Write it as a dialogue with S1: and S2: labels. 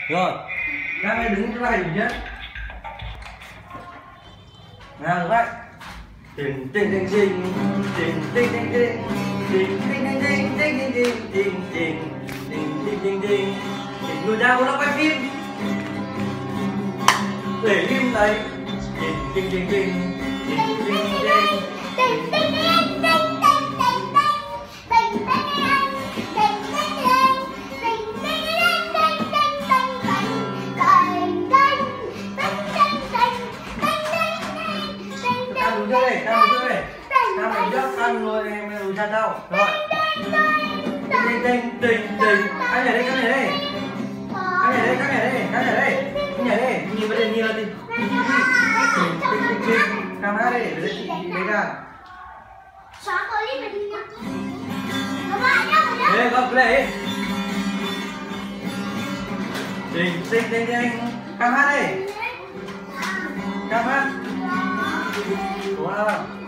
S1: Rồi, các em đứng lại đủ nhé. Nào được đấy. Tình tình tình tình tình tình tình tình tình tình tình tình tình tình tình tình tình tình tình tình người ta muốn nó quay phim để phim này tình tình tình tình tình tình tình ăn rồi em rồi ra đâu rồi tình tình tình tình anh nhảy đây các nhảy đây các nhảy đây các nhảy đây các nhảy đây các nhảy đây nhìn vào đây nhìn là tình tình tình tình cam hát đây để lấy ra xóa clip này đi nha các bạn nhá đây con play tình tình tình tình cam hát đây cam hát đúng không